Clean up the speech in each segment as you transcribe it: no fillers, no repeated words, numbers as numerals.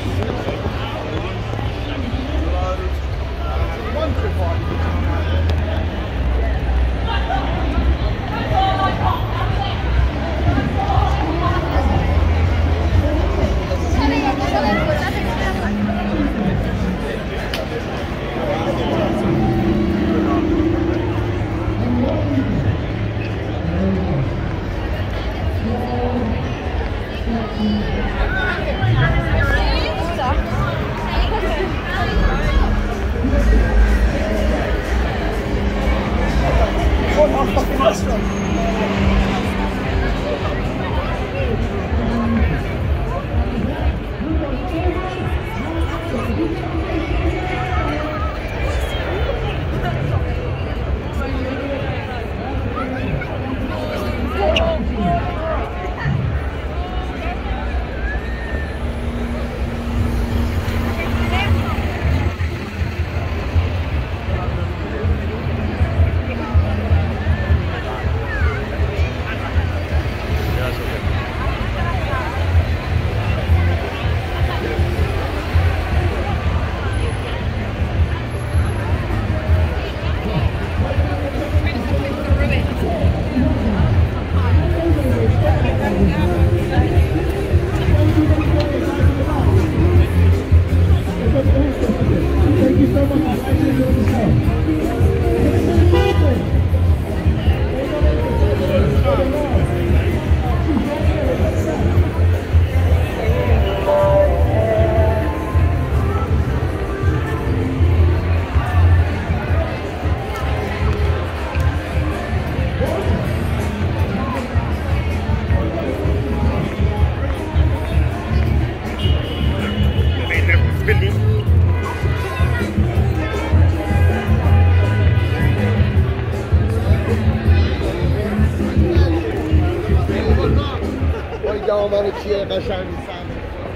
دامن چیه قشنگ می‌سن.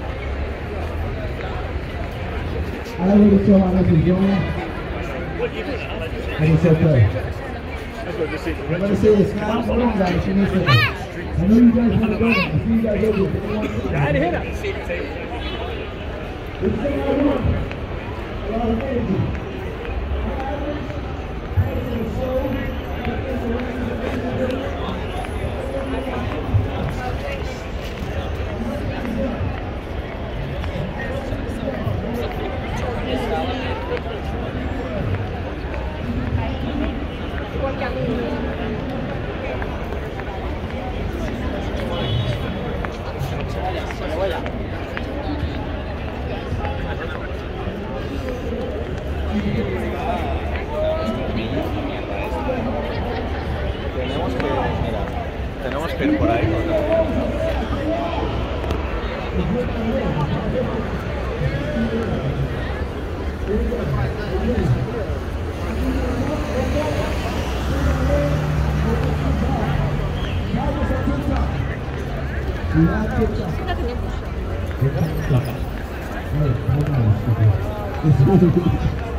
I will show how to join. And it's okay. I'm going to say it's not long that she needs to. I know you guys want to go. I see you guys over there. I didn't hear that. It's a lot of energy. Tenemos que ir por ahí. It's